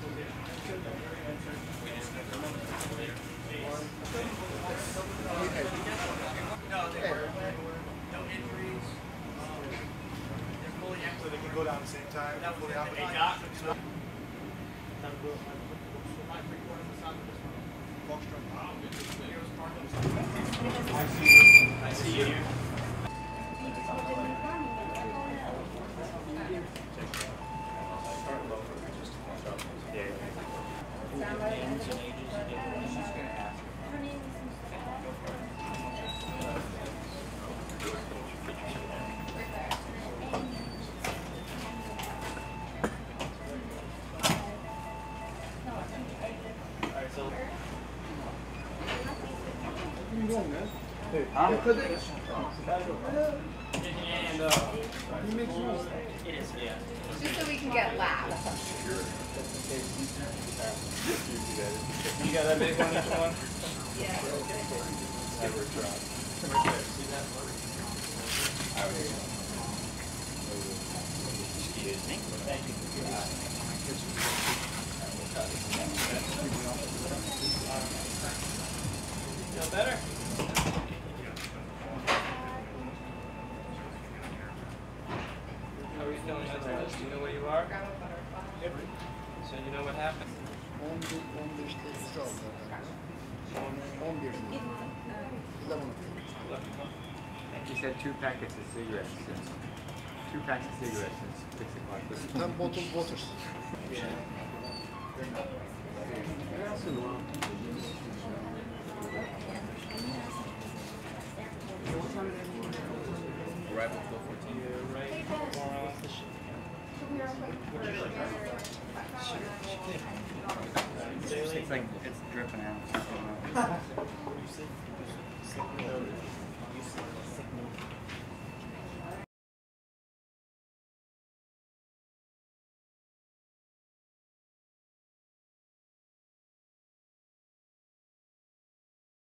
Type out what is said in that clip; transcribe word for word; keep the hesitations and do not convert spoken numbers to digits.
So they can go down at the same time. Fully operating. I see you. I see you. Huh? And uh, it is, yeah. Just so we can get laughs. You got that big one, each one? Yeah. Excuse me. Thank you. Feel better? How are you feeling after this? Do you know where you are? So you know what happened? He said two packets of cigarettes. Since, two packs of cigarettes since six o'clock. Ten bottled waters. Arrival twelve fourteen. You're right more off the ship. It's like it's dripping out.